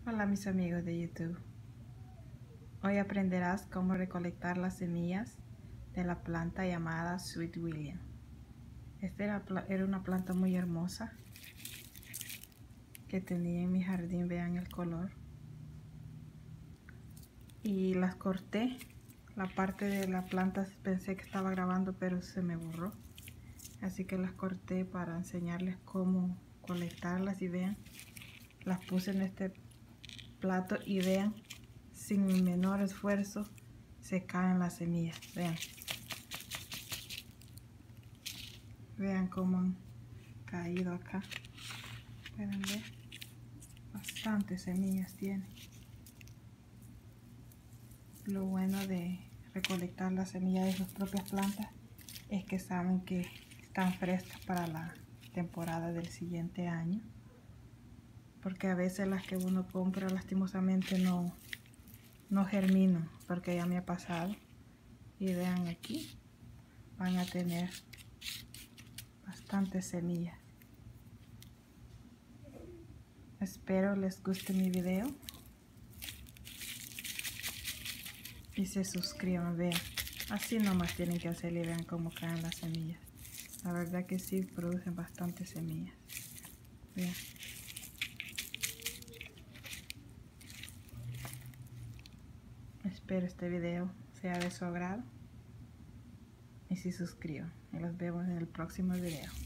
Hola mis amigos de YouTube. Hoy aprenderás cómo recolectar las semillas de la planta llamada Sweet William. Esta era una planta muy hermosa que tenía en mi jardín, vean el color. Y las corté. La parte de la planta pensé que estaba grabando, pero se me borró. Así que las corté para enseñarles cómo colectarlas y vean. Las puse en este plato y vean, sin el menor esfuerzo se caen las semillas. Vean cómo han caído acá. Pueden ver, bastantes semillas tiene. Lo bueno de recolectar las semillas de sus propias plantas es que saben que están frescas para la temporada del siguiente año, porque a veces las que uno compra lastimosamente no germinan, porque ya me ha pasado. Y vean, aquí van a tener bastantes semillas. Espero les guste mi video y se suscriban. Vean, así nomás tienen que hacerle y vean cómo caen las semillas. La verdad que sí producen bastantes semillas. Vean. Espero este video sea de su agrado y se suscriban. Y los vemos en el próximo video.